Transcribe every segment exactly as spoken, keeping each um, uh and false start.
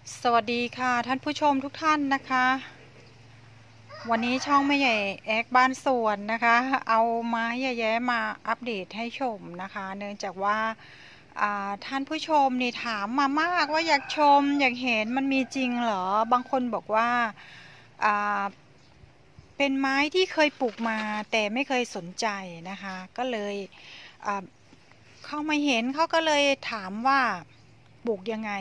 สวัสดีค่ะท่านผู้ชมทุกท่านนะคะวันนี้ช่องแม่ใหญ่แอกบ้านสวนนะคะเอาไม้แย่ๆมาอัปเดตให้ชมนะคะเนื่องจากว่าท่านผู้ชมนี่ถามมามากว่าอยากชมอยากเห็นมันมีจริงเหรอบางคนบอกว่าเป็นไม้ที่เคยปลูกมาแต่ไม่เคยสนใจนะคะก็เลยเข้ามาเห็นเขาก็เลยถามว่าปลูกยังไง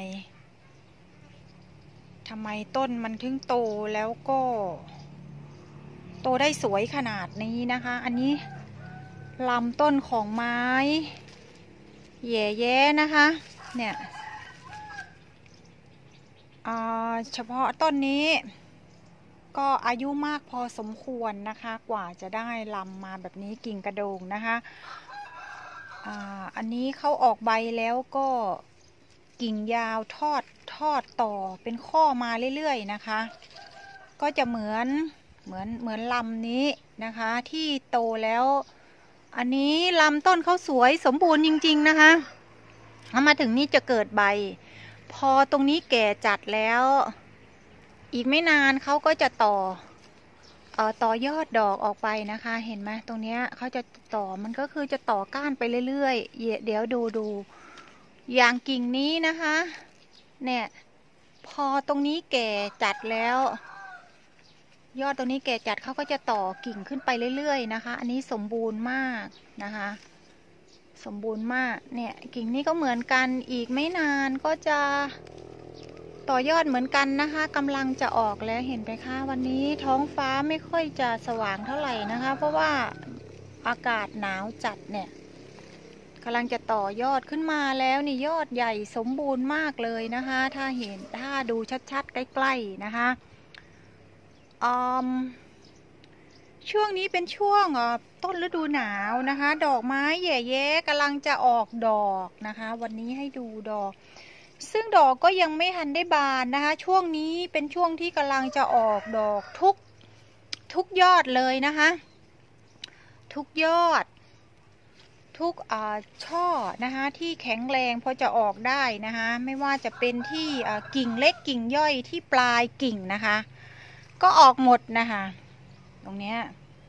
ทำไมต้นมันถึงโตแล้วก็โตได้สวยขนาดนี้นะคะอันนี้ลำต้นของไม้แย่แย่นะคะเนี่ยเฉพาะต้นนี้ก็อายุมากพอสมควรนะคะกว่าจะได้ลำมาแบบนี้กิ่งกระโดงนะคะอันนี้เขาออกใบแล้วก็กิ่งยาวทอดทอดต่อเป็นข้อมาเรื่อยๆนะคะก็จะเหมือนเหมือนเหมือนลำนี้นะคะที่โตแล้วอันนี้ลำต้นเขาสวยสมบูรณ์จริงๆนะคะเอามาถึงนี่จะเกิดใบพอตรงนี้แก่จัดแล้วอีกไม่นานเขาก็จะต่อเอ่อต่อยอดดอกออกไปนะคะเห็นไหมตรงเนี้ยเขาจะต่อมันก็คือจะต่อก้านไปเรื่อยๆเดี๋ยวดูดูอย่างกิ่งนี้นะคะเนี่ยพอตรงนี้แก่จัดแล้วยอดตรงนี้แก่จัดเขาก็จะต่อกิ่งขึ้นไปเรื่อยๆนะคะอันนี้สมบูรณ์มากนะคะสมบูรณ์มากเนี่ยกิ่งนี้ก็เหมือนกันอีกไม่นานก็จะต่อยอดเหมือนกันนะคะกำลังจะออกแล้วเห็นไหมคะวันนี้ท้องฟ้าไม่ค่อยจะสว่างเท่าไหร่นะคะเพราะว่าอากาศหนาวจัดเนี่ยกำลังจะต่อยอดขึ้นมาแล้วนี่ยอดใหญ่สมบูรณ์มากเลยนะคะถ้าเห็นถ้าดูชัดๆใกล้ๆนะคะช่วงนี้เป็นช่วงต้นฤดูหนาวนะคะดอกไม้แย่ๆกำลังจะออกดอกนะคะวันนี้ให้ดูดอกซึ่งดอกก็ยังไม่ทันได้บานนะคะช่วงนี้เป็นช่วงที่กำลังจะออกดอกทุกทุกยอดเลยนะคะทุกยอดทุกช่อนะคะที่แข็งแรงพอจะออกได้นะคะไม่ว่าจะเป็นที่กิ่งเล็กกิ่งย่อยที่ปลายกิ่งนะคะก็ออกหมดนะคะตรงเนี้ย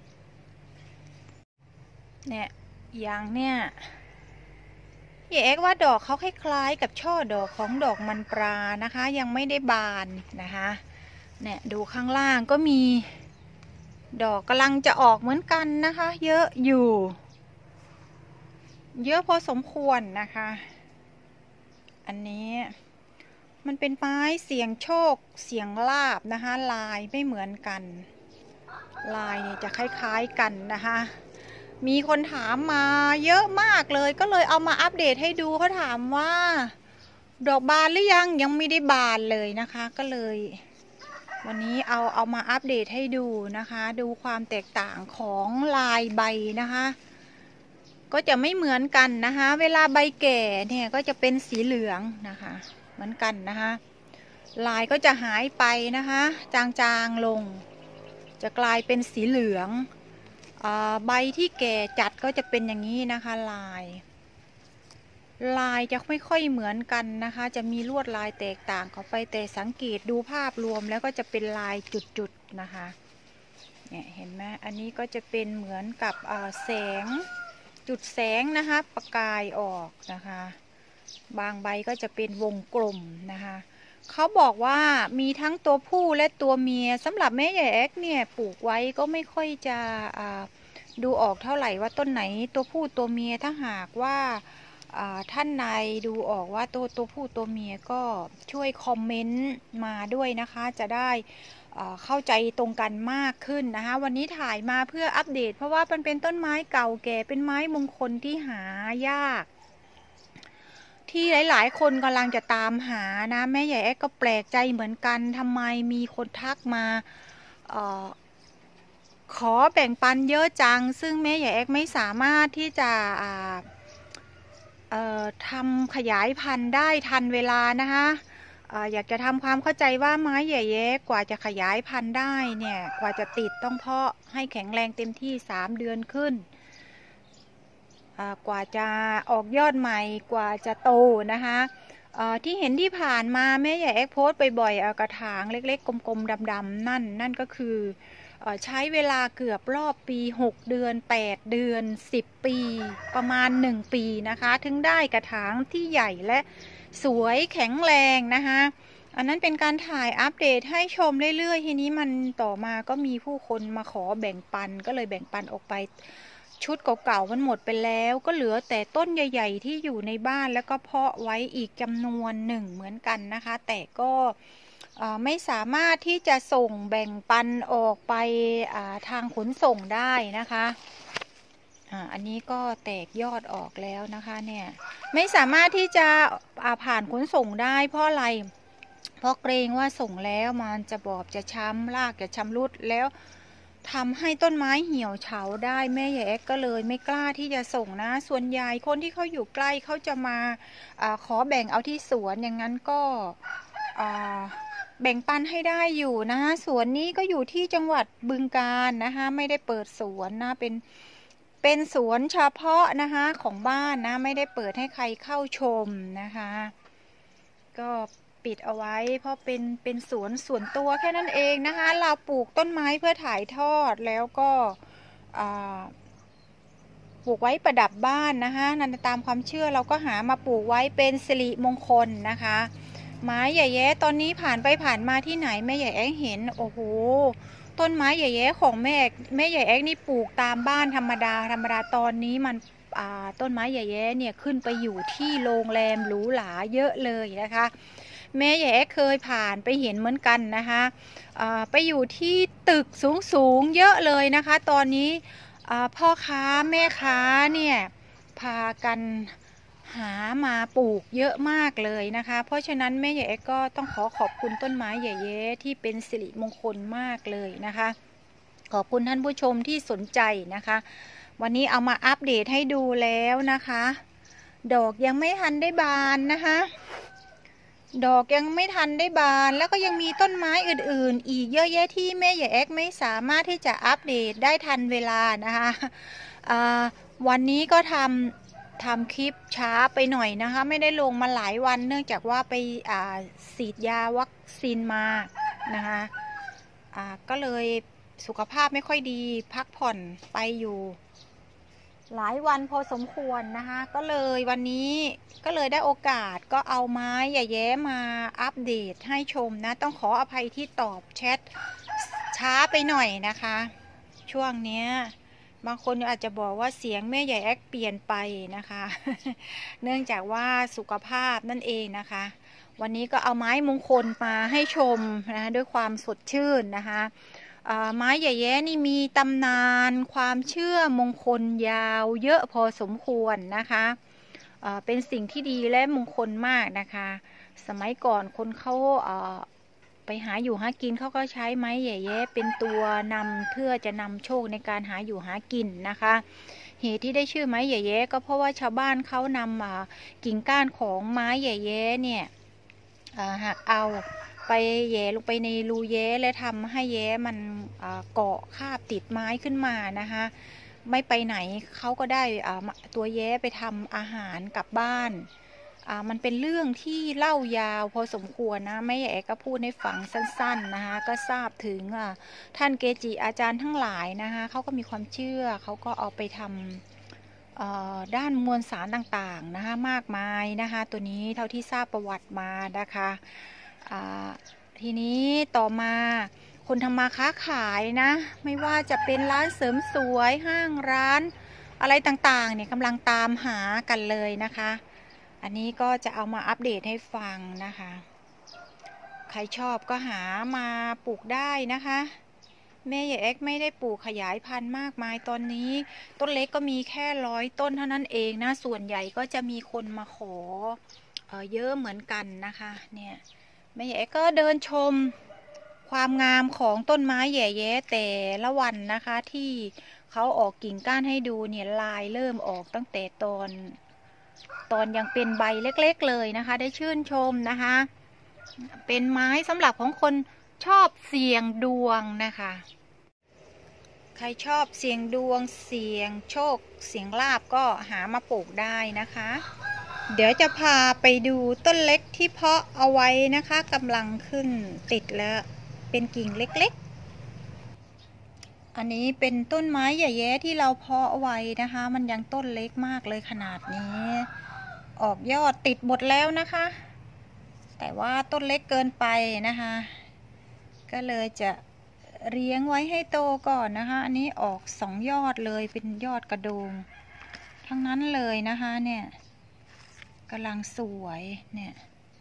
เนี่ยอย่างเนี้ยอย่าเอ็กว่าดอกเขาคล้ายๆกับช่อดอกของดอกมันปลานะคะยังไม่ได้บานนะคะเนี่ยดูข้างล่างก็มีดอกกำลังจะออกเหมือนกันนะคะเยอะอยู่เยอะพอสมควรนะคะอันนี้มันเป็นไม้เสียงโชคเสียงลาบนะคะลายไม่เหมือนกันลายเนี่ยจะคล้ายๆกันนะคะมีคนถามมาเยอะมากเลยก็เลยเอามาอัปเดตให้ดูเขาถามว่าดอกบานหรือยังยังไม่ได้บานเลยนะคะก็เลยวันนี้เอาเอามาอัปเดตให้ดูนะคะดูความแตกต่างของลายใบนะคะก็จะไม่เหมือนกันนะคะเวลาใบแก่เนี่ยก็จะเป็นสีเหลืองนะคะเหมือนกันนะคะลายก็จะหายไปนะคะจางๆลงจะกลายเป็นสีเหลืองใบที่แก่จัดก็จะเป็นอย่างนี้นะคะลายลายจะไม่ค่อยเหมือนกันนะคะจะมีลวดลายแตกต่างเข้าไปแต่สังเกตดูภาพรวมแล้วก็จะเป็นลายจุดๆนะคะเนี่ยเห็นไหมอันนี้ก็จะเป็นเหมือนกับแสงจุดแสงนะคะประกายออกนะคะบางใบก็จะเป็นวงกลมนะคะเขาบอกว่ามีทั้งตัวผู้และตัวเมียสำหรับแม่ใหญ่แอกเนี่ยปลูกไว้ก็ไม่ค่อยจะดูออกเท่าไหร่ว่าต้นไหนตัวผู้ตัวเมียถ้าหากว่าท่านใดดูออกว่าตัวตัวผู้ตัวเมียก็ช่วยคอมเมนต์มาด้วยนะคะจะได้เข้าใจตรงกันมากขึ้นนะคะวันนี้ถ่ายมาเพื่ออัปเดตเพราะว่ามันเป็นต้นไม้เก่าแก่เป็นไม้มงคลที่หายากที่หลายๆคนกำลังจะตามหานะแม่ใหญ่แอ๊กก็แปลกใจเหมือนกันทำไมมีคนทักมาออขอแบ่งปันเยอะจังซึ่งแม่ใหญ่แอ๊กไม่สามารถที่จะทำขยายพันธุ์ได้ทันเวลานะคะอยากจะทำความเข้าใจว่าไม้ใหญ่ๆกว่าจะขยายพันธุ์ได้เนี่ยกว่าจะติดต้องเพาะให้แข็งแรงเต็มที่สามเดือนขึ้นกว่าจะออกยอดใหม่กว่าจะโตนะคะที่เห็นที่ผ่านมาแม่ใหญ่แอ๊กโพสต์บ่อยๆกระถางเล็กๆกลมๆดำๆนั่นนั่นก็คือใช้เวลาเกือบรอบปีหกเดือนแปดเดือนสิบปีประมาณหนึ่งปีนะคะถึงได้กระถางที่ใหญ่และสวยแข็งแรงนะคะอันนั้นเป็นการถ่ายอัปเดตให้ชมเรื่อยๆทีนี้มันต่อมาก็มีผู้คนมาขอแบ่งปันก็เลยแบ่งปันออกไปชุดเก่าๆมันหมดไปแล้วก็เหลือแต่ต้นใหญ่ๆที่อยู่ในบ้านแล้วก็เพาะไว้อีกจำนวนหนึ่งเหมือนกันนะคะแต่ก็ไม่สามารถที่จะส่งแบ่งปันออกไปทางขนส่งได้นะคะอันนี้ก็แตกยอดออกแล้วนะคะเนี่ยไม่สามารถที่จะผ่านขนส่งได้เพราะอะไรเพราะเกรงว่าส่งแล้วมันจะบอบจะช้ำรากจะชำรุดแล้วทำให้ต้นไม้เหี่ยวเฉาได้แม่ใหญ่แอ๊กก็เลยไม่กล้าที่จะส่งนะส่วนใหญ่คนที่เขาอยู่ใกล้เขาจะมาอาขอแบ่งเอาที่สวนอย่างนั้นก็แบ่งปันให้ได้อยู่นะสวนนี้ก็อยู่ที่จังหวัดบึงกาฬนะคะไม่ได้เปิดสวนนะเป็นเป็นสวนเฉพาะนะคะของบ้านนะไม่ได้เปิดให้ใครเข้าชมนะคะก็ปิดเอาไว้เพราะเป็นเป็นสวนส่วนตัวแค่นั้นเองนะคะเราปลูกต้นไม้เพื่อถ่ายทอดแล้วก็ปลูกไว้ประดับบ้านนะคะนั่นตามความเชื่อเราก็หามาปลูกไว้เป็นสิริมงคลนะคะไม้ใหญ่แย้ตอนนี้ผ่านไปผ่านมาที่ไหนแม่ใหญ่แอ๊กเห็นโอ้โหต้นไม้ใหญ่แย้ของแม่แม่ใหญ่แอ๊กนี่ปลูกตามบ้านธรรมดาธรรมดาตอนนี้มันต้นไม้ใหญ่แย้เนี่ยขึ้นไปอยู่ที่โรงแรมหรูหราเยอะเลยนะคะแม่ใหญ่แอ๊กเคยผ่านไปเห็นเหมือนกันนะคะไปอยู่ที่ตึกสูงๆเยอะเลยนะคะตอนนี้พ่อค้าแม่ค้าเนี่ยพากันหามาปลูกเยอะมากเลยนะคะเพราะฉะนั้นแม่ใหญ่แอ๊กก็ต้องขอขอบคุณต้นไม้ใหญ่แย้ที่เป็นสิริมงคลมากเลยนะคะขอบคุณท่านผู้ชมที่สนใจนะคะวันนี้เอามาอัปเดตให้ดูแล้วนะคะดอกยังไม่ทันได้บานนะคะดอกยังไม่ทันได้บานแล้วก็ยังมีต้นไม้อื่นๆอีกเยอะแยะที่แม่ใหญ่แอ๊กไม่สามารถที่จะอัปเดตได้ทันเวลานะคะวันนี้ก็ทำทำคลิปช้าไปหน่อยนะคะไม่ได้ลงมาหลายวันเนื่องจากว่าไปฉีดยาวัคซีนมานะคะก็เลยสุขภาพไม่ค่อยดีพักผ่อนไปอยู่หลายวันพอสมควรนะคะก็เลยวันนี้ก็เลยได้โอกาสก็เอาไม้ใหญ่แย้มาอัปเดตให้ชมนะต้องขออภัยที่ตอบแชทช้าไปหน่อยนะคะช่วงนี้บางคนอาจจะบอกว่าเสียงแม่ใหญ่แอ๊กเปลี่ยนไปนะคะเนื่องจากว่าสุขภาพนั่นเองนะคะวันนี้ก็เอาไม้มงคลมาให้ชมนะด้วยความสดชื่นนะคะไม้ใหญ่แย้นี่มีตำนานความเชื่อมงคลยาวเยอะพอสมควรนะคะเป็นสิ่งที่ดีและมงคลมากนะคะสมัยก่อนคนเขาไปหาอยู่หากินเขาก็ใช้ไม้ใหญ่แย้เป็นตัวนำเพื่อจะนำโชคในการหาอยู่หากินนะคะเหตุที่ได้ชื่อไม้ใหญ่แย้ก็เพราะว่าชาวบ้านเขานำกิ่งก้านของไม้ใหญ่แย้เนี่ยหักเอาไปแย่ลงไปในรูแย้และทำให้แย้มันเกาะคาบติดไม้ขึ้นมานะคะไม่ไปไหนเขาก็ได้ตัวแย้ไปทำอาหารกลับบ้านมันเป็นเรื่องที่เล่ายาวพอสมควรนะแม่ใหญ่ก็พูดให้ฟังสั้นๆนะคะก็ทราบถึงท่านเกจิอาจารย์ทั้งหลายนะคะเขาก็มีความเชื่อเขาก็เอาไปทำด้านมวลสารต่างๆนะคะมากมายนะคะตัวนี้เท่าที่ทราบประวัติมานะคะทีนี้ต่อมาคนทำมาค้าขายนะไม่ว่าจะเป็นร้านเสริมสวยห้างร้านอะไรต่างๆเนี่ยกำลังตามหากันเลยนะคะอันนี้ก็จะเอามาอัปเดตให้ฟังนะคะใครชอบก็หามาปลูกได้นะคะแม่ใหญ่แอ๊กไม่ได้ปลูกขยายพันธุ์มากมายตอนนี้ต้นเล็กก็มีแค่ร้อยต้นเท่านั้นเองนะส่วนใหญ่ก็จะมีคนมาขอเอ่อเยอะเหมือนกันนะคะเนี่ยแม่ใหญ่แอ๊กก็เดินชมความงามของต้นไม้ใหญ่แย้แต่ละวันนะคะที่เขาออกกิ่งก้านให้ดูเนี่ยลายเริ่มออกตั้งแต่ตอนตอนยังเป็นใบเล็กๆเลยนะคะได้ชื่นชมนะคะเป็นไม้สำหรับของคนชอบเสี่ยงดวงนะคะใครชอบเสี่ยงดวงเสี่ยงโชคเสี่ยงลาภก็หามาปลูกได้นะคะเดี๋ยวจะพาไปดูต้นเล็กที่เพาะเอาไว้นะคะกำลังขึ้นติดแล้วเป็นกิ่งเล็กๆอันนี้เป็นต้นไม้ใหญ่แย้ที่เราเพาะเอาไว้นะคะมันยังต้นเล็กมากเลยขนาดนี้ออกยอดติดหมดแล้วนะคะแต่ว่าต้นเล็กเกินไปนะคะก็เลยจะเลี้ยงไว้ให้โตก่อนนะคะอันนี้ออกสองยอดเลยเป็นยอดกระโดงทั้งนั้นเลยนะคะเนี่ยกำลังสวยเนี่ย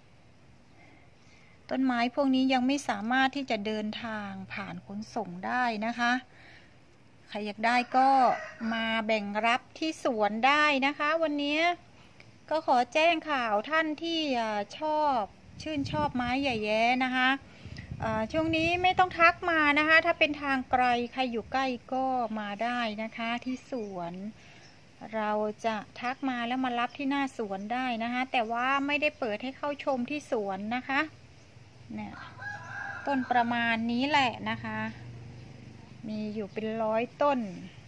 ต้นไม้พวกนี้ยังไม่สามารถที่จะเดินทางผ่านขนส่งได้นะคะใครอยากได้ก็มาแบ่งรับที่สวนได้นะคะวันนี้ก็ขอแจ้งข่าวท่านที่ชอบชื่นชอบไม้ใหญ่แย้นะคะช่วงนี้ไม่ต้องทักมานะคะถ้าเป็นทางไกลใครอยู่ใกล้ก็มาได้นะคะที่สวนเราจะทักมาแล้วมารับที่หน้าสวนได้นะคะแต่ว่าไม่ได้เปิดให้เข้าชมที่สวนนะคะเนี่ยต้นประมาณนี้แหละนะคะมีอยู่เป็นร้อยต้น